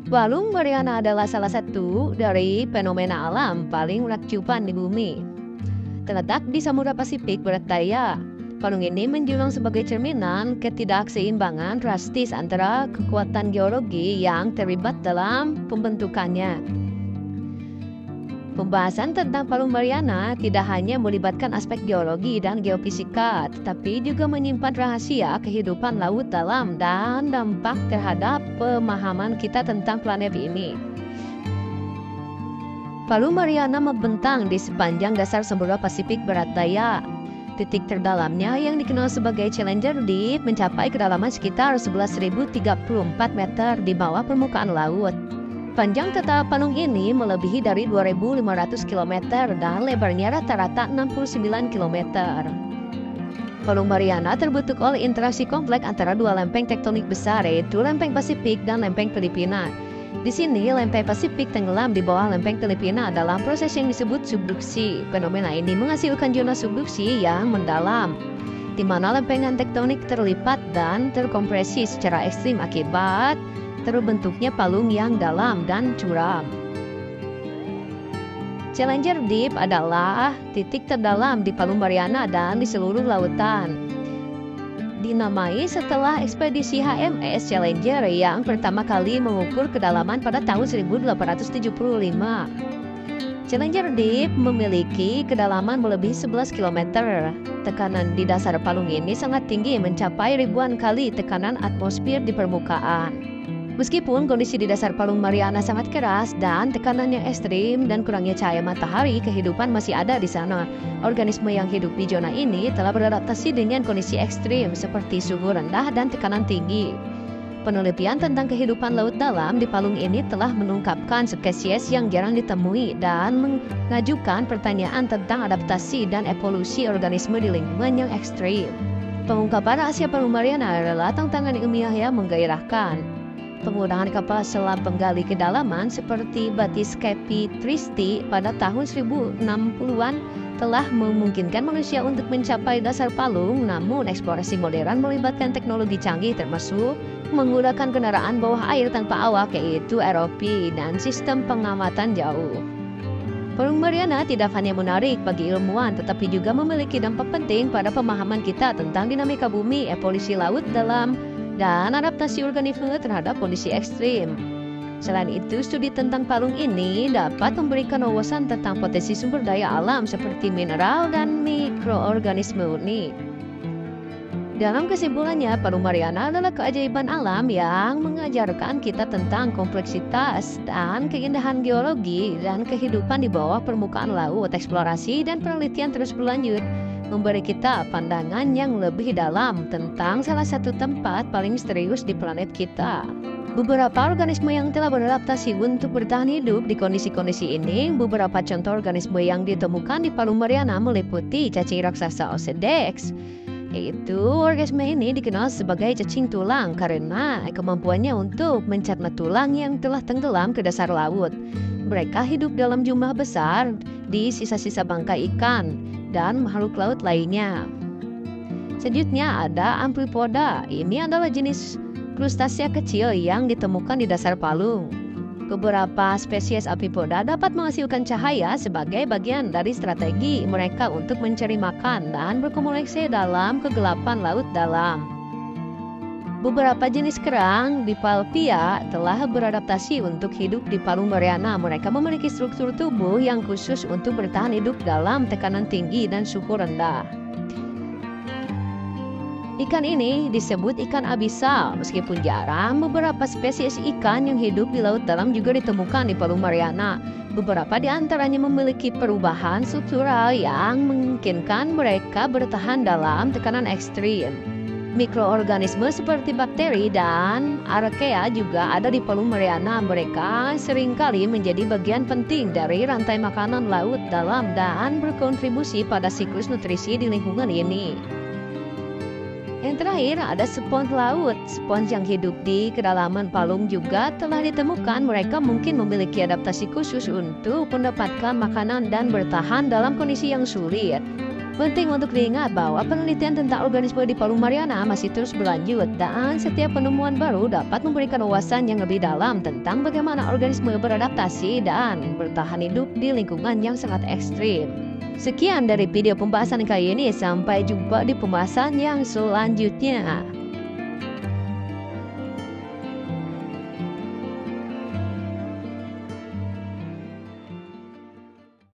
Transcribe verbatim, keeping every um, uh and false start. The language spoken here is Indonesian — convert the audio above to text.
Palung Mariana adalah salah satu dari fenomena alam paling menakjubkan di bumi. Terletak di Samudra Pasifik Barat Daya, palung ini menjulang sebagai cerminan ketidakseimbangan drastis antara kekuatan geologi yang terlibat dalam pembentukannya. Pembahasan tentang Palung Mariana tidak hanya melibatkan aspek geologi dan geofisika, tetapi juga menyimpan rahasia kehidupan laut dalam dan dampak terhadap pemahaman kita tentang planet ini. Palung Mariana membentang di sepanjang dasar Samudra Pasifik Barat Daya. Titik terdalamnya yang dikenal sebagai Challenger Deep mencapai kedalaman sekitar sebelas ribu tiga puluh empat meter di bawah permukaan laut. Panjang total palung ini melebihi dari dua ribu lima ratus kilometer dan lebarnya rata-rata enam puluh sembilan kilometer. Palung Mariana terbentuk oleh interaksi kompleks antara dua lempeng tektonik besar, yaitu lempeng Pasifik dan lempeng Filipina. Di sini, lempeng Pasifik tenggelam di bawah lempeng Filipina dalam proses yang disebut subduksi. Fenomena ini menghasilkan zona subduksi yang mendalam, di mana lempengan tektonik terlipat dan terkompresi secara ekstrim akibat terbentuknya palung yang dalam dan curam. Challenger Deep adalah titik terdalam di Palung Mariana dan di seluruh lautan. Dinamai setelah ekspedisi H M S Challenger yang pertama kali mengukur kedalaman pada tahun seribu delapan ratus tujuh puluh lima. Challenger Deep memiliki kedalaman melebihi sebelas kilometer. Tekanan di dasar palung ini sangat tinggi, mencapai ribuan kali tekanan atmosfer di permukaan. Meskipun kondisi di dasar Palung Mariana sangat keras dan tekanannya ekstrim dan kurangnya cahaya matahari, kehidupan masih ada di sana. Organisme yang hidup di zona ini telah beradaptasi dengan kondisi ekstrim seperti suhu rendah dan tekanan tinggi. Penelitian tentang kehidupan laut dalam di palung ini telah mengungkapkan spesies yang jarang ditemui dan mengajukan pertanyaan tentang adaptasi dan evolusi organisme di lingkungan yang ekstrim. Pengungkapan rahasia Palung Mariana adalah tantangan ilmiah yang menggairahkan. Penggunaan kapal selam penggali kedalaman seperti Batiscapie Triste pada tahun seribu enam puluhan telah memungkinkan manusia untuk mencapai dasar palung, namun eksplorasi modern melibatkan teknologi canggih termasuk menggunakan kendaraan bawah air tanpa awak, yaitu R O V dan sistem pengamatan jauh. Palung Mariana tidak hanya menarik bagi ilmuwan, tetapi juga memiliki dampak penting pada pemahaman kita tentang dinamika bumi, evolusi laut dalam, dan adaptasi organisme terhadap kondisi ekstrim. Selain itu, studi tentang palung ini dapat memberikan wawasan tentang potensi sumber daya alam seperti mineral dan mikroorganisme unik. Dalam kesimpulannya, Palung Mariana adalah keajaiban alam yang mengajarkan kita tentang kompleksitas dan keindahan geologi dan kehidupan di bawah permukaan laut. Eksplorasi dan penelitian terus berlanjut, memberi kita pandangan yang lebih dalam tentang salah satu tempat paling misterius di planet kita. Beberapa organisme yang telah beradaptasi untuk bertahan hidup di kondisi-kondisi ini. Beberapa contoh organisme yang ditemukan di Palung Mariana meliputi cacing raksasa Osedex, yaitu organisme ini dikenal sebagai cacing tulang karena kemampuannya untuk mencerna tulang yang telah tenggelam ke dasar laut. Mereka hidup dalam jumlah besar di sisa-sisa bangkai ikan dan makhluk laut lainnya. Selanjutnya ada Amphipoda. Ini adalah jenis krustasea kecil yang ditemukan di dasar palung. Beberapa spesies Amphipoda dapat menghasilkan cahaya sebagai bagian dari strategi mereka untuk mencari makan dan berkomunikasi dalam kegelapan laut dalam. Beberapa jenis kerang Bipalpia telah beradaptasi untuk hidup di Palung Mariana. Mereka memiliki struktur tubuh yang khusus untuk bertahan hidup dalam tekanan tinggi dan suhu rendah. Ikan ini disebut ikan abisal. Meskipun jarang, beberapa spesies ikan yang hidup di laut dalam juga ditemukan di Palung Mariana. Beberapa di antaranya memiliki perubahan struktural yang memungkinkan mereka bertahan dalam tekanan ekstrim. Mikroorganisme seperti bakteri dan archaea juga ada di Palung Mariana. Mereka seringkali menjadi bagian penting dari rantai makanan laut dalam dan berkontribusi pada siklus nutrisi di lingkungan ini. Yang terakhir ada spons laut. Spons yang hidup di kedalaman palung juga telah ditemukan. Mereka mungkin memiliki adaptasi khusus untuk mendapatkan makanan dan bertahan dalam kondisi yang sulit. Penting untuk diingat bahwa penelitian tentang organisme di Palung Mariana masih terus berlanjut dan setiap penemuan baru dapat memberikan wawasan yang lebih dalam tentang bagaimana organisme beradaptasi dan bertahan hidup di lingkungan yang sangat ekstrim. Sekian dari video pembahasan kali ini, sampai jumpa di pembahasan yang selanjutnya.